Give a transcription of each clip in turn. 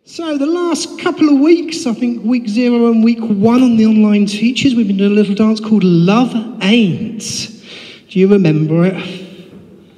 So the last couple of weeks, I think week 0 and week 1 on the online teachers, we've been doing a little dance called Love Ain't. Do you remember it?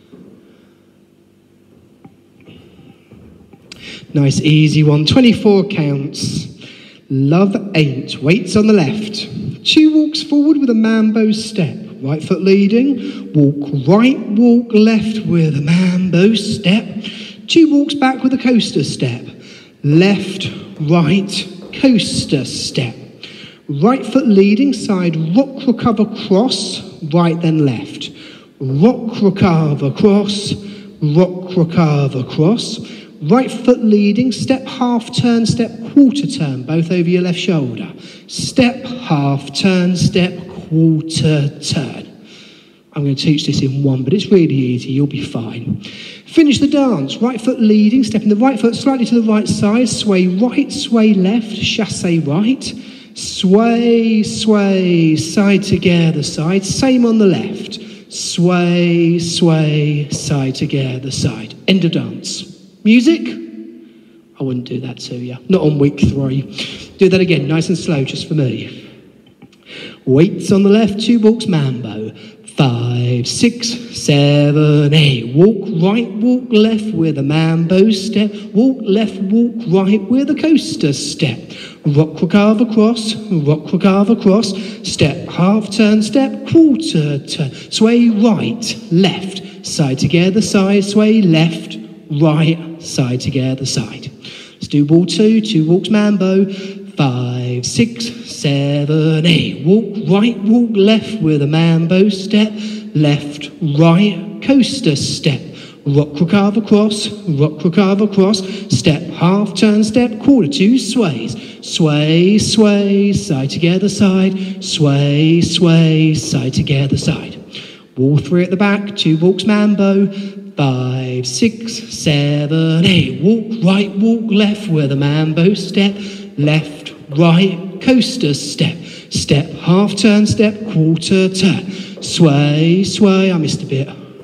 Nice easy one, 24 counts. Love Ain't, weights on the left. 2 walks forward with a mambo step. Right foot leading, walk right, walk left with a mambo step. 2 walks back with a coaster step. Left, right, coaster step. Right foot leading, side rock, recover, cross, right then left. Rock, recover, cross, rock, recover, cross. Right foot leading, step, half turn, step, quarter turn, both over your left shoulder. Step, half turn, step, quarter turn. I'm going to teach this in one, but it's really easy, you'll be fine. Finish the dance, right foot leading, stepping the right foot slightly to the right side, sway right, sway left, chassé right, sway, sway, side together, side, same on the left, sway, sway, side together, side. End of dance. Music? I wouldn't do that to you, not on week 3. Do that again, nice and slow, just for me. Weights on the left, 2 walks mambo. 5, 6, 7, 8. Walk right, walk left with a mambo step. Walk left, walk right with a coaster step. Rock, recover, cross. Rock, recover, cross. Step, half turn, step, quarter turn. Sway right, left, side together, side. Sway left, right, side together, side. Let's do ball 2, 2 walks mambo. 5, 6, 7, 8. Walk right, walk left with a mambo step. Left, right, coaster step. Rock, recover, cross. Rock, recover, cross. Step, half turn, step, quarter 2 sways. Sway, sway, side together, side. Sway, sway, side together, side. Wall 3 at the back, 2 walks mambo. 5, 6, 7, 8. Walk right, walk left with a mambo step. Left, right, coaster step. Step, half turn, step, quarter turn. Sway, sway. I missed a bit.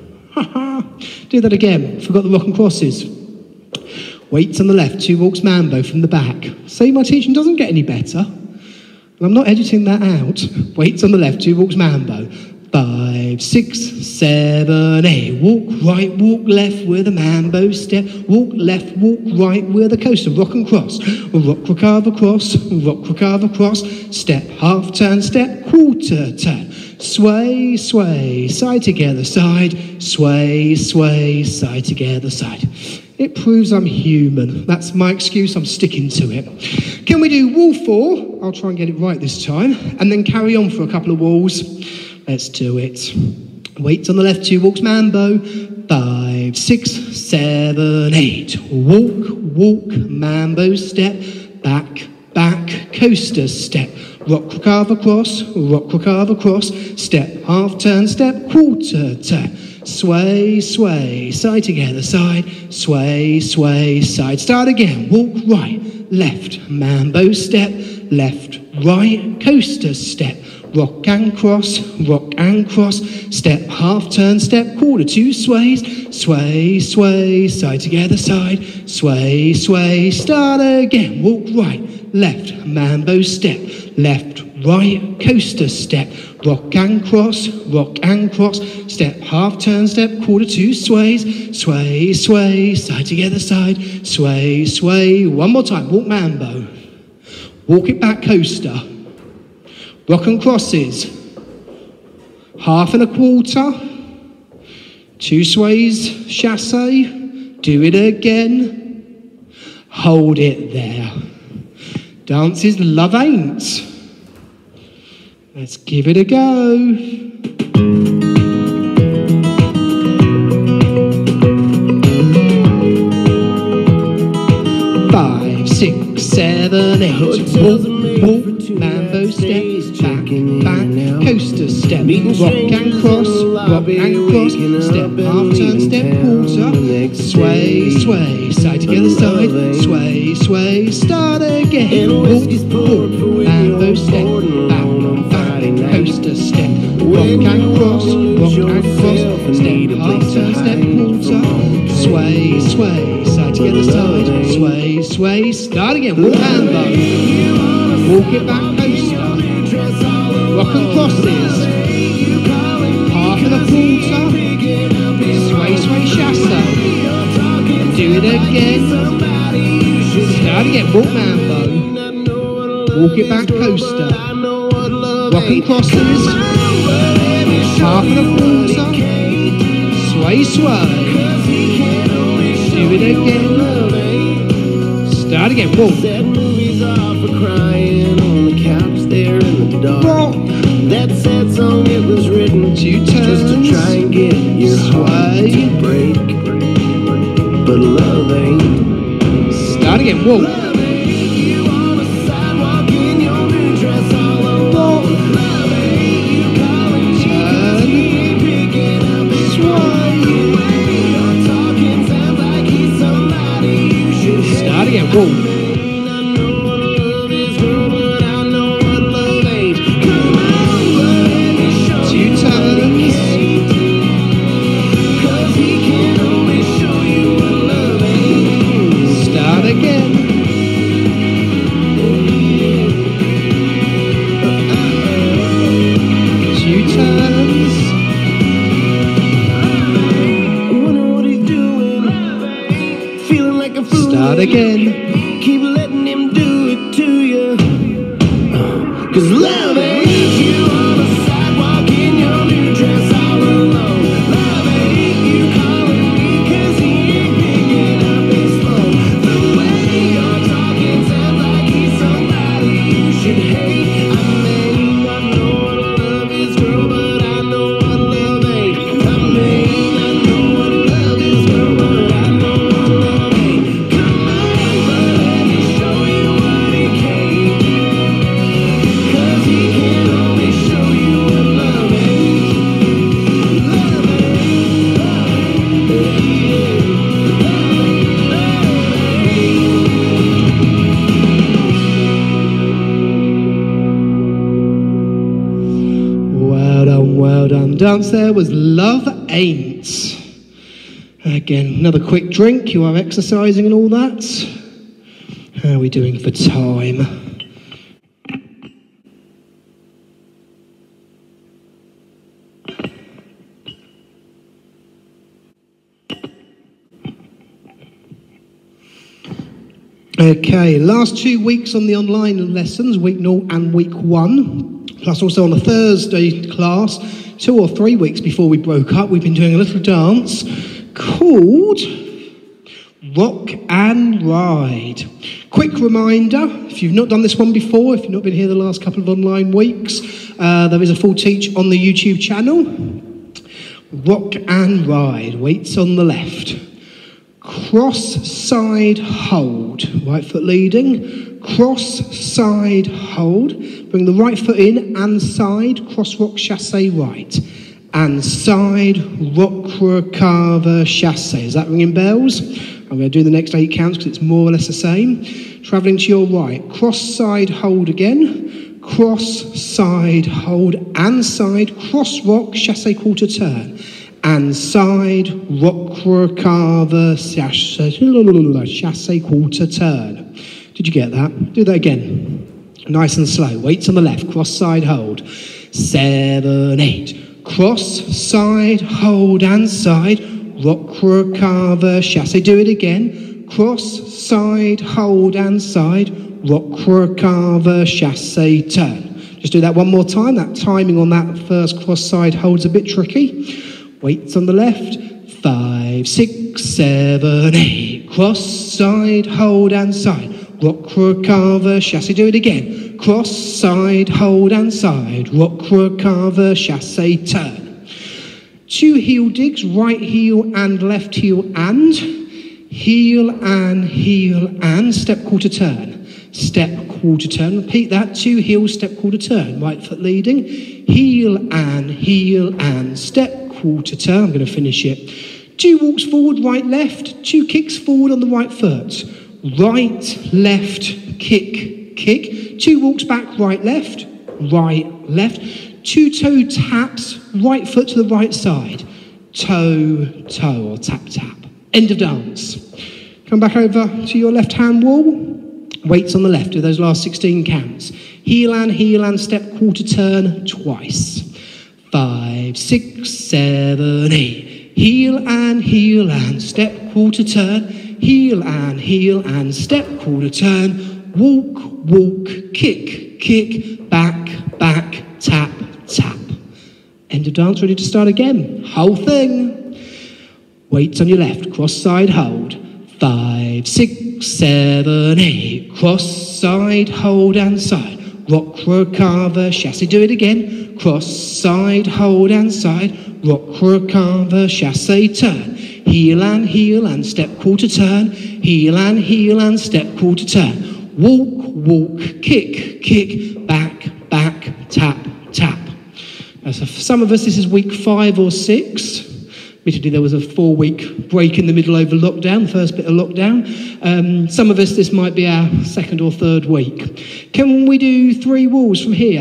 Do that again. Forgot the rock and crosses. Weights on the left, 2 walks mambo from the back. See, my teaching doesn't get any better. And I'm not editing that out. Weights on the left, 2 walks mambo. 5, 6, 7, 8. Walk right, walk left with a mambo step. Walk left, walk right with a coaster. Rock and cross. Rock, recover, cross. Rock, recover, cross. Step, half turn, step, quarter turn. Sway, sway, side together, side. Sway, sway, side together, side. It proves I'm human. That's my excuse, I'm sticking to it. Can we do wall 4? I'll try and get it right this time. And then carry on for a couple of walls. Let's do it. Weights on the left, 2 walks mambo. 5, 6, 7, 8. Walk, walk, mambo step. Back, back, coaster step. Rock, recover, cross. Rock, recover, cross. Step, half turn, step, quarter turn. Sway, sway, side together, side. Sway, sway, side. Start again. Walk right, left, mambo step. Left, right, coaster step. Rock and cross, step, half turn, step, quarter 2 sways, sway, sway, side together, side, sway, sway, start again, walk right, left, mambo step, left, right, coaster step, rock and cross, step, half turn, step, quarter 2 sways, sway, sway, side together, side, sway, sway, one more time, walk mambo, walk it back, coaster. Rock and crosses, half and a quarter, 2 sways, chassé, do it again, hold it there. Dances Love Ain't. Let's give it a go. 5, 6, 7, 8. Walk, walk, mambo step, back, back, coaster step, rock and cross, step, half turn, step, quarter, sway, sway, side together, side, sway, sway, start again, walk, walk, mambo step, back, back, coaster step, rock and cross, step, half turn, step, quarter, sway, sway, side together side. Sway, sway, start again. Walk mambo. Walk it back coaster. Rock and crosses. Half of the quarter. Sway, sway, chasse. Do it again. Start again. Walk mambo. Walk it back coaster. Rock and crosses. Half of the quarter. Sway, sway. Do it again. Start again. Walk. Sad movies are for crying on the couch there in the dark. Walk. That sad song, it was written Two just to turns. try and get your heart to break. But love ain't. Start again. Walk. Love ain't you on a sidewalk in your new dress all alone. Walk. Love ain't you calling me 'cause he ain't picking up his phone. The way you're talking sounds like he's somebody you should hate. Start again. Walk. I know what love is, girl, but I know what love ain't. Come on, let me show Two you what turns. he can't. 'Cause he can only show you what love ain't. Start again. Two turns. I wonder what he's doing. Feeling like a fool. Start again. Keep letting him do it to you. 'Cause love ain't you on a sidewalk in your new dress all alone. Love ain't you calling me 'cause he ain't picking up his phone. The way you're talking sounds like he's somebody you should hate. I may not know what love is, girl, but I know what love ain't. I may not know what love is, girl, but I know what love ain't. Come on, but let me show you what he can't. 'Cause he can only show you what love ain't. Love ain't, love Well done. Dance there was Love Ain't. Again, another quick drink. You are exercising and all that. How are we doing for time? Okay, last 2 weeks on the online lessons, week 0 and week 1, plus also on a Thursday class, 2 or 3 weeks before we broke up, we've been doing a little dance called Rock and Ride. Quick reminder, if you've not done this one before, if you've not been here the last couple of online weeks, there is a full teach on the YouTube channel. Rock and Ride, weights on the left. Cross side hold, right foot leading, cross side hold, bring the right foot in and side, cross rock chasse right, and side rock recover chasse. Is that ringing bells? I'm going to do the next 8 counts because it's more or less the same. Travelling to your right, cross side hold again, cross side hold and side, cross rock chasse quarter turn. And side rock recover chasse quarter turn. Did you get that? Do that again. Nice and slow. Weights on the left. Cross side hold. 7, 8. Cross side hold and side rock recover chasse. Do it again. Cross side hold and side rock recover chasse turn. Just do that one more time. That timing on that first cross side hold's a bit tricky. Weights on the left, 5, 6, 7, 8. Cross, side, hold and side. Rock, recover, chasse. Do it again. Cross, side, hold and side. Rock, recover, chasse, turn. 2 heel digs, right heel and left heel and. Heel and. Step quarter turn. Step quarter turn. Repeat that. 2 heels, step quarter turn. Right foot leading. Heel and. Step quarter turn. I'm going to finish it. 2 walks forward, right, left. 2 kicks forward on the right foot. Right, left, kick. 2 walks back, right, left. 2 toe taps, right foot to the right side. Toe, or tap. End of dance. Come back over to your left-hand wall. Weights on the left, do those last 16 counts. Heel and step, quarter turn, twice. 5, 6, 7, 8. Heel and step, quarter turn. Heel and step, quarter turn. Walk, kick, back, tap, tap. End of dance, ready to start again. Whole thing. Weights on your left, cross side hold. 5, 6, 7, 8. Cross side hold and side. Rock, recover, chassé, do it again. Cross side hold and side. Rock, recover, chassé, turn. Heel and step, quarter turn. Heel and step, quarter turn. Walk, kick, back, tap, tap. For some of us, this is week 5 or 6. Admittedly, there was a 4-week break in the middle over lockdown, the first bit of lockdown. Some of us, this might be our 2nd or 3rd week. Can we do 3 walls from here?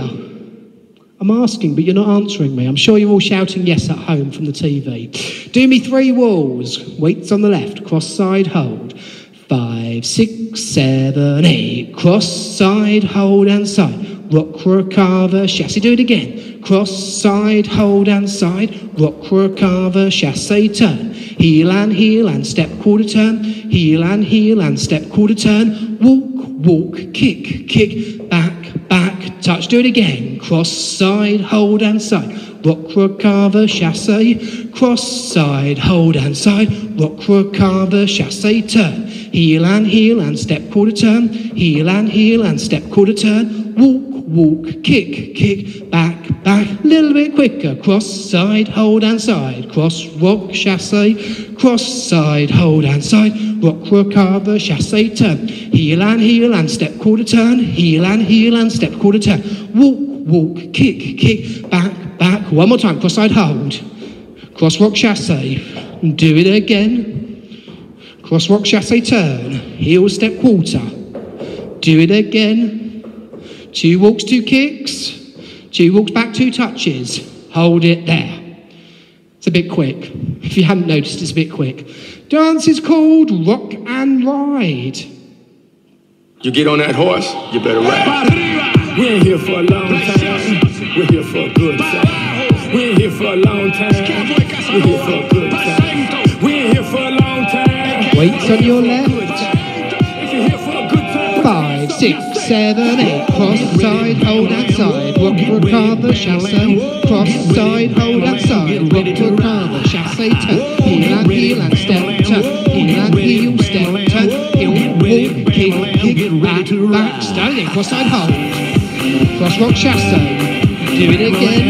I'm asking, but you're not answering me. I'm sure you're all shouting yes at home from the TV. Do me 3 walls. Weights on the left, cross side hold. 5, 6, 7, 8. Cross side hold and side. Rock, recover, chassé, do it again. Cross side hold and side. Rock, recover, chassé, turn. Heel and step, quarter turn. Heel and step, quarter turn. Walk, kick, back, touch, do it again. Cross side hold and side. Rock, recover, chassé. Cross side hold and side. Rock, recover, chassé, turn. Heel and step, quarter turn. Heel and step, quarter turn. Walk, kick, back, little bit quicker. Cross side, hold and side. Cross, rock, chassé. Cross side, hold and side. Rock, recover, chassé, turn. Heel and step, quarter turn. Heel and step, quarter turn. Walk, kick, back. One more time. Cross side, hold. Cross, rock, chassé. Do it again. Cross, rock, chassé, turn. Heel, step, quarter. Do it again. 2 walks, 2 kicks. 2 walks back, 2 touches. Hold it there. It's a bit quick. If you hadn't noticed, it's a bit quick. Dance is called Rock and Ride. You get on that horse, you better ride. We ain't here for a long time. We're here for a good time. We ain't here for a long time. We're here for a good time. We ain't here for a long time. Weights on your left. If you're here for a good time. 5, 6, 7, 8. Cross side, hold and side. Rock, recover, chassé. Cross side, hold and side. Rock, recover, chassé, turn. Heel and step, turn. Heel, step, turn. Heel, walk, kick, back. Standing, cross side, hold. Cross, rock, chassé. Do it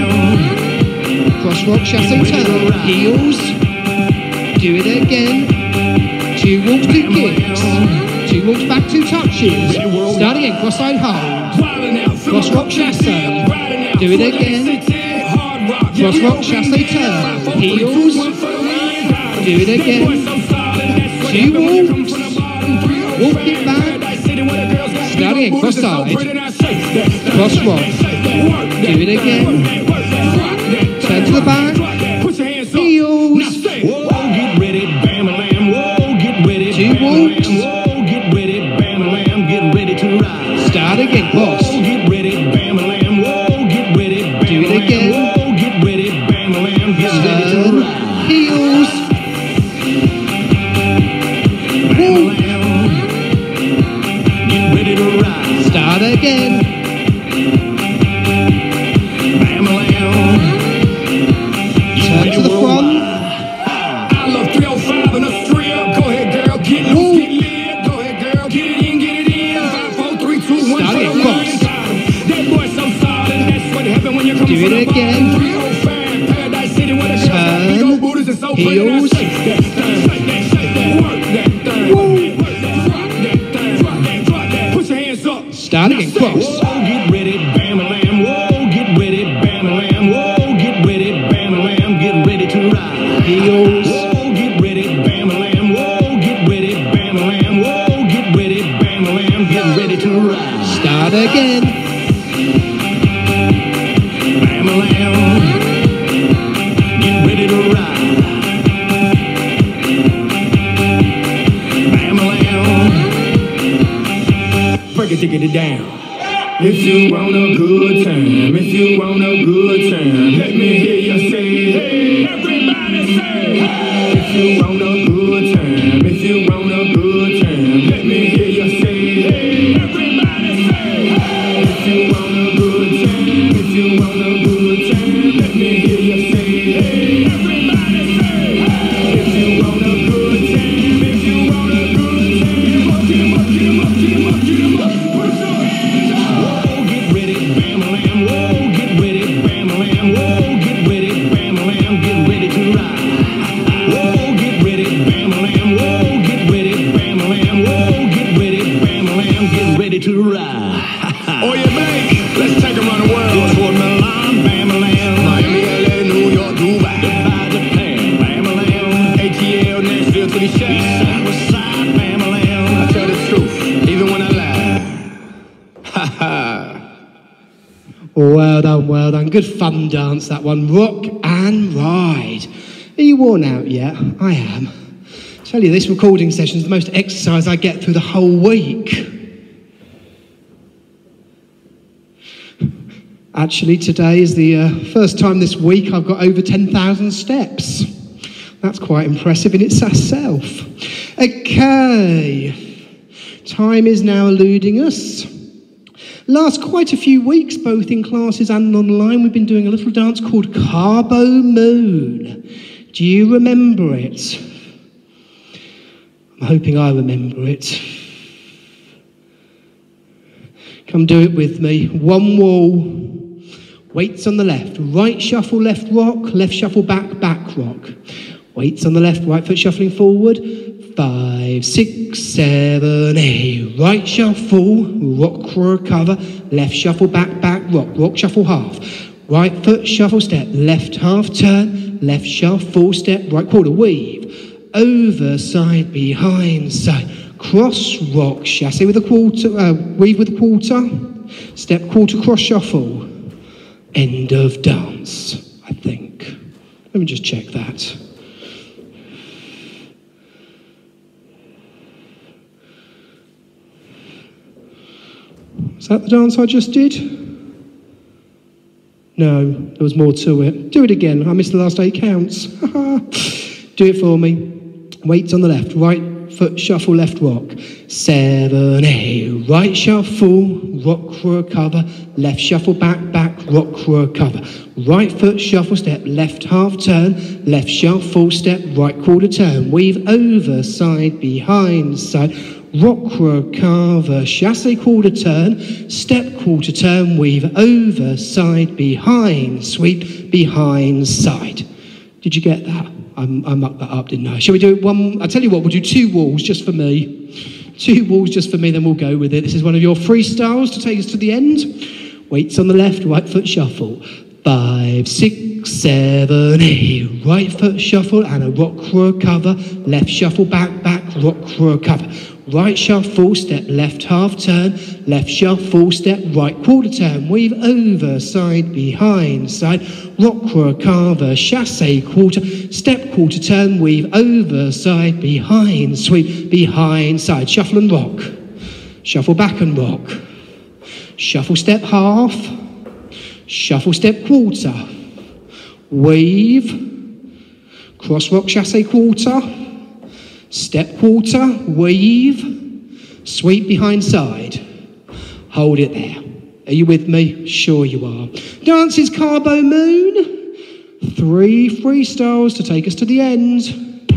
again. Cross, rock, chassé, turn. Heels. Do it again. 2 walks, 2 kicks. 2 walks back, 2 touches. Start again, cross side hold. Cross rock chassé. Do it again. Cross rock chassé turn. Heels. Do it again. 2 walks. Walk it back. Start again, cross side. Cross rock. Do it again. Turn to the back. Heels. 2 walks. Start again, cross. Get ready, bam-a-lam, whoa, get ready, Do it again. whoa, get ready, bam-a-lam, get ready to Turn. ride. Heels. Bam-a-lam, get ready to ride. Start again. Bam-a-lam, Turn to the front. I love 305 and a strip. Go ahead, girl, get loose, get lit. Go ahead, girl, get it in. 5, 4, 3, 2, 1. Start again, cross. That boy so solid, that's what happened when you come Do from it the again. bottom. 305, Paradise City, where the girls have big old booties and so pretty. Heels. Now shake that thing, shake that, work that thing, work that, rock that thing, rock that. Put your hands up. Start again, cross. Whoa, get ready, bam-a-lam, whoa, get ready, bam-a-lam, whoa, get ready, bam-a-lam, get ready to ride. Heels. Whoa, get ready, bam-a-lam, whoa, get ready, bam-a-lam, whoa, get ready, bam-a-lam, get ready to ride. Start again. Bam-a-lam, get ready to ride. Bam-a-lam. kicking it down. If you want a good time, if you want a good time, let me hear you say, hey, everybody say, hey. If you want a good time, if you want a good time, let me hear you say, hey, everybody say, hey. If you want a good time, if you want a good time, let me hear you say, hey, everybody say, hey. If you want a good time, if you want a good time, up, get 'em up, get 'em up, get 'em up, get 'em up, put your hands up. Whoa, get ready, bam-a-lam, whoa, get ready, bam-a-lam, whoa, get ready, bam-a-lam, get ready to ride. Whoa, get ready, bam-a-lam, whoa, get ready, bam-a-lam, whoa, get ready, bam-a-lam, get ready to ride. Oh, yeah, Blake, let's take 'em around the world. Detroit, Milan, bam-a-lam, Miami, LA, New York, Dubai. Dubai, Japan, bam-a-lam, ATL, Nashville to the East side. side, west side, bam-a-lam. I tell the truth, even when I lie. Ha ha. Well done, well done. Good fun dance, that one. Rock and ride. Are you worn out yet? I am. Tell you, this recording session is the most exercise I get through the whole week. Actually, today is the first time this week I've got over 10,000 steps. That's quite impressive in itself. Okay. Time is now eluding us. Last quite a few weeks, both in classes and online, we've been doing a little dance called Cabo Moon. Do you remember it? I'm hoping I remember it. Come do it with me. One wall, weights on the left, right shuffle, left rock, left shuffle, back, back rock. Weights on the left, right foot shuffling forward. 5, 6, 7, 8. Right shuffle, rock, recover. Left shuffle, back, back, rock. Rock, shuffle, half. Right foot shuffle, step. Left half turn. Left shuffle, step. Right quarter, weave. Over, side, behind, side. Cross, rock, chassé with a quarter. Weave with a quarter. Step, quarter, cross, shuffle. End of dance, I think. Let me just check that. Is that the dance I just did? No, there was more to it. Do it again. I missed the last 8 counts. Do it for me. Weights on the left. Right foot shuffle, left rock. 7, 8. Right shuffle, rock, recover. Left shuffle, back, back, rock, recover. Right foot shuffle, step. Left half turn. Left shuffle, step. Right quarter turn. Weave over, side, behind, side. Rock, recover, chassé, quarter turn, step, quarter turn, weave over, side, behind, sweep, behind, side. Did you get that? I mucked that up, didn't I? Shall we do one? I'll tell you what, we'll do 2 walls just for me. 2 walls just for me, then we'll go with it. This is one of your freestyles to take us to the end. Weights on the left, right foot shuffle. 5, 6, 7, 8. Right foot shuffle and a rock, recover. Left shuffle, back, back, rock, recover. Right shuffle, step, left half turn, left shuffle, step, right quarter turn, weave over, side, behind, side, rock, recover, chassé, quarter, step, quarter turn, weave over, side, behind, sweep, behind, side, shuffle and rock, shuffle back and rock, shuffle step half, shuffle step quarter, weave, cross rock, chassé, quarter, step quarter, weave, sweep behind side. Hold it there. Are you with me? Sure you are. Dance is Cabo Moon. 3 freestyles to take us to the end.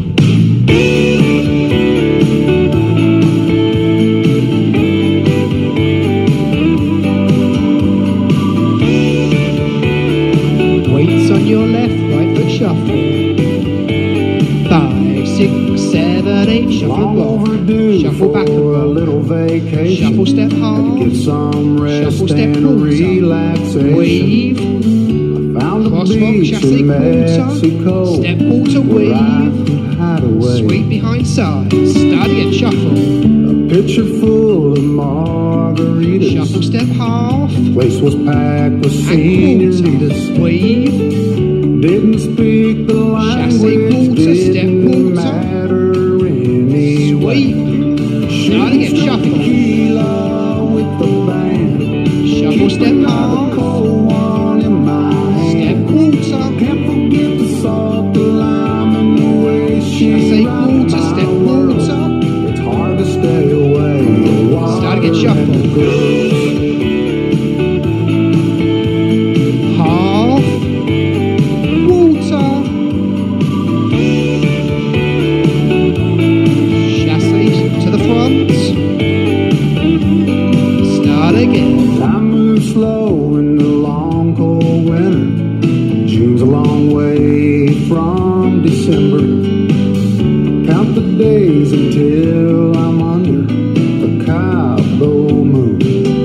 Weights on your left, right foot shuffle. 5, 6, 7, 8, shuffle rock, shuffle back and roll, little vacation. Shuffle step half, Get some rest shuffle step and quarter, relaxation. weave, Found a cross rock, beach chassé in quarter, Mexico, step quarter, where I weave, could hide away. sweep behind side, start again, shuffle, A pitcher full of margaritas. shuffle step half, Place was packed with and senoritas. quarter, weave, Didn't speak the chassé language, quarter, step didn't quarter, matter anyway. sweep, start again, shuffle, Tequila with the long way from December. Count the days until I'm under the Cabo moon.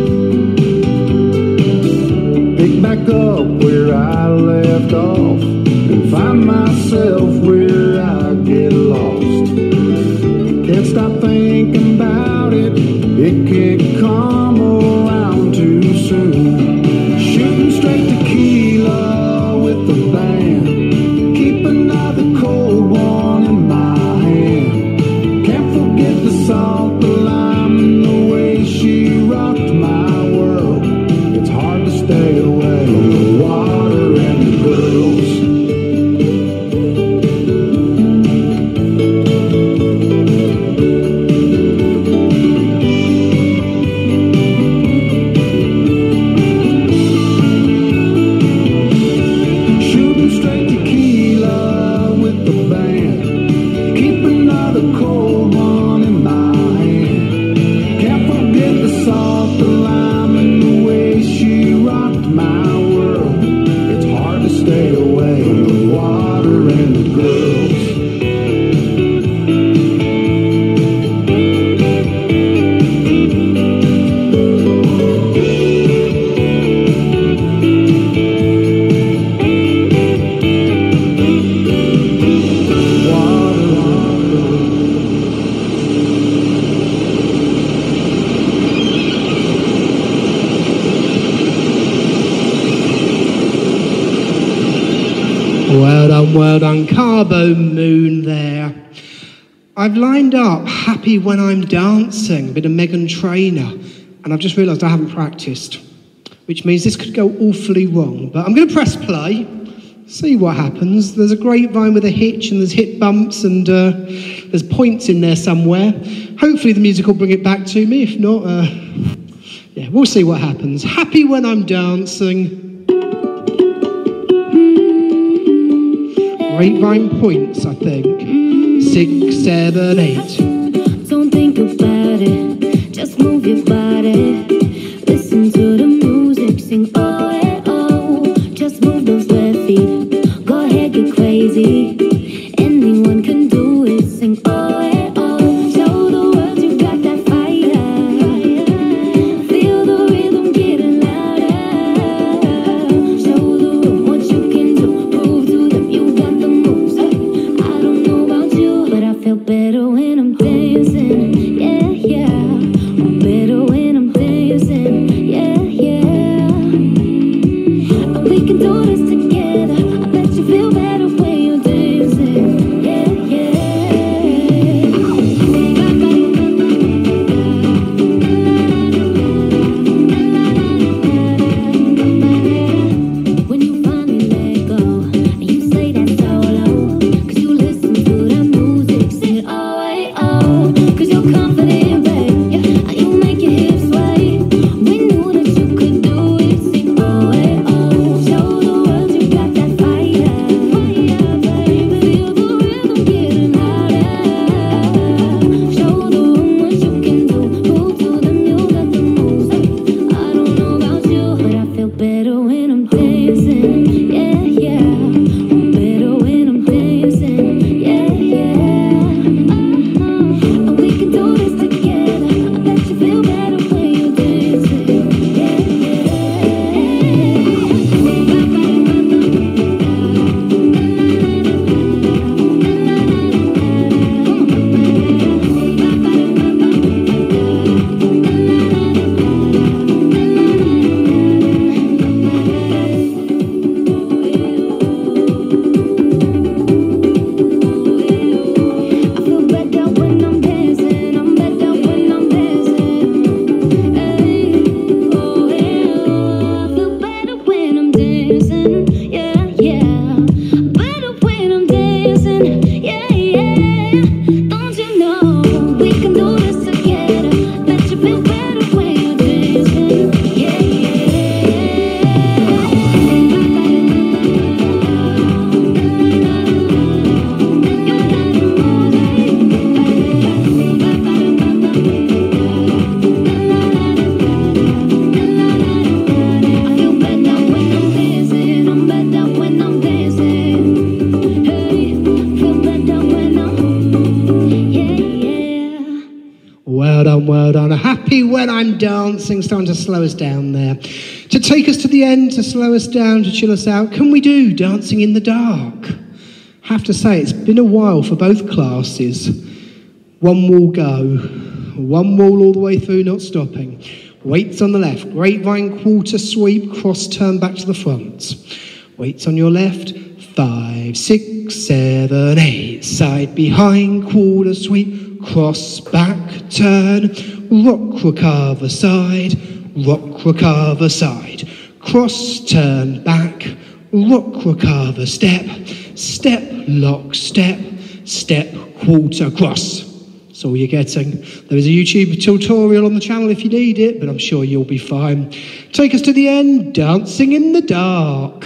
Pick back up where I left off and find myself where I get lost. Can't stop thinking about it, it can't come around too soon. Shooting straight tequila with the band, keep another cold one in my hand. Can't forget the salt, the lime, and the way she rocked my world. It's hard to stay away from the water and the girls. Well done, Cabo Moon there. I've lined up Happy When I'm Dancing, a bit of Meghan Trainor, and I've just realised I haven't practised, which means this could go awfully wrong. But I'm going to press play, see what happens. There's a grapevine with a hitch, and there's hip bumps, and there's points in there somewhere. Hopefully the music will bring it back to me. If not, yeah, we'll see what happens. Happy When I'm Dancing. Grapevine points, I think. 6, 7, 8. Don't think about it, just move your body. Listen to the music, sing oh and oh. Just move those left feet, go ahead, get crazy. Anyone can do it, sing oh and oh. Show the world you got that fire. Feel the rhythm getting louder. Show the room what you can do, prove to them you got the moves. I don't know about you, but I feel better when I'm dancing. Yeah, yeah. I'm better when I'm dancing. Yeah, yeah. And we can do this together. I bet you feel better when you're dancing. happy when I'm dancing. Starting to slow us down there. To take us to the end, to slow us down, to chill us out, can we do Dancing in the Dark? Have to say, it's been a while for both classes. One wall go. One wall all the way through, not stopping. Weights on the left. Grapevine quarter sweep, cross turn back to the front. Weights on your left. 5, 6, 7, 8. Side behind, quarter sweep, cross back, turn. Rock, recover, side. Rock, recover, side. Cross, turn back. Rock, recover, step. Step, lock, step. Step, quarter, cross. That's all you're getting. There is a YouTube tutorial on the channel if you need it, but I'm sure you'll be fine. Take us to the end, Dancing in the Dark.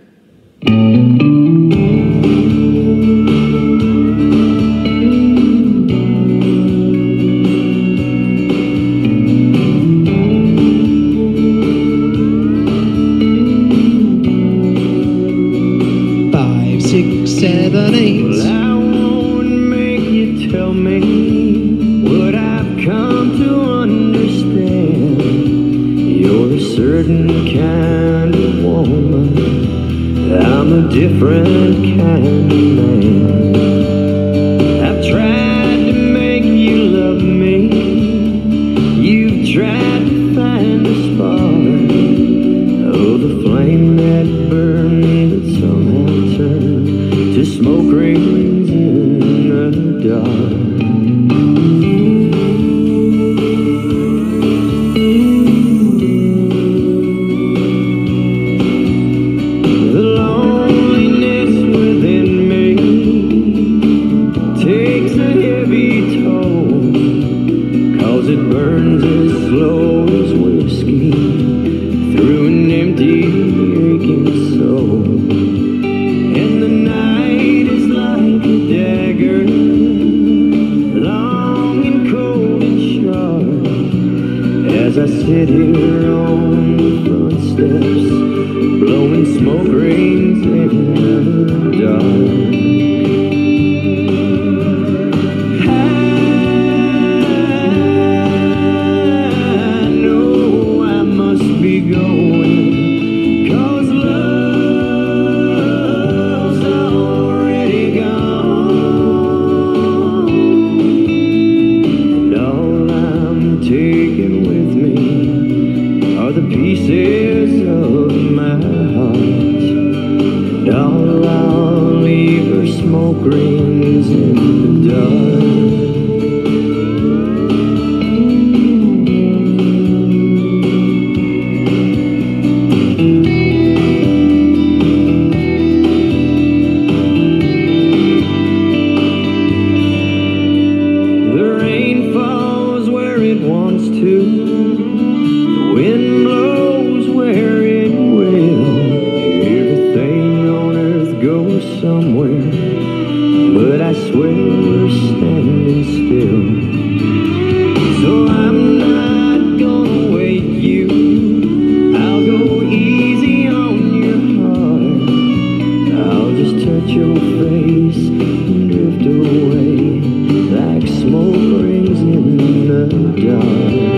Different kind of man. I've tried to make you love me. You've tried to find a spark. Oh, the flame that burned that somehow turned to smoke rings in the dark. Sit here on the front steps, blowing smoke rings in the dark. I know I must be going, 'cause love's already gone, and all I'm taking with me are the pieces of my heart, and all I'll leave are smoke rings in the dark. The rain falls where it wants to. Wind blows where it will. Everything on earth goes somewhere, but I swear we're standing still. So I'm not gonna wait you. I'll go easy on your heart. I'll just touch your face and drift away like smoke rings in the dark.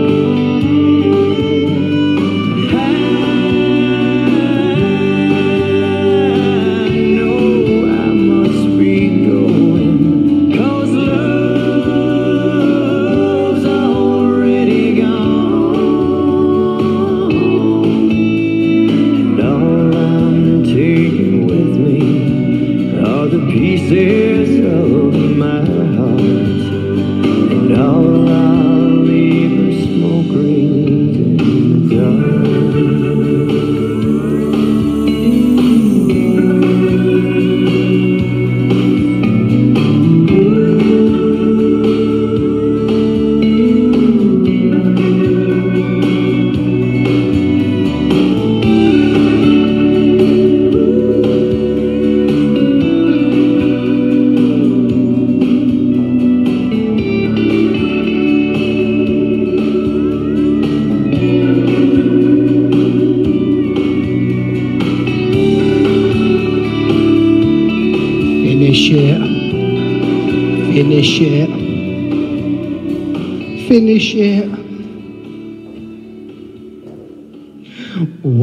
Pieces of my heart, and all I'll leave are smoke rings in the Finish it. Finish it.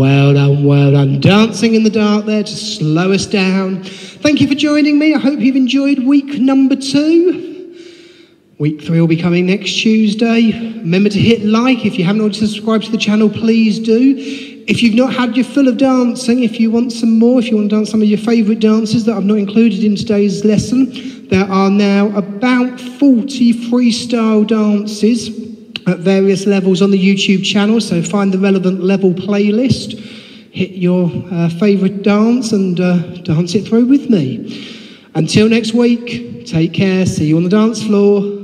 Well done, well done. Dancing in the dark there to slow us down. Thank you for joining me. I hope you've enjoyed week number 2. Week 3 will be coming next Tuesday. Remember to hit like. If you haven't already subscribed to the channel, please do. If you've not had your fill of dancing, if you want some more, if you want to dance some of your favourite dances that I've not included in today's lesson, there are now about 40 freestyle dances at various levels on the YouTube channel, so find the relevant level playlist, hit your favourite dance and dance it through with me. Until next week, take care, see you on the dance floor.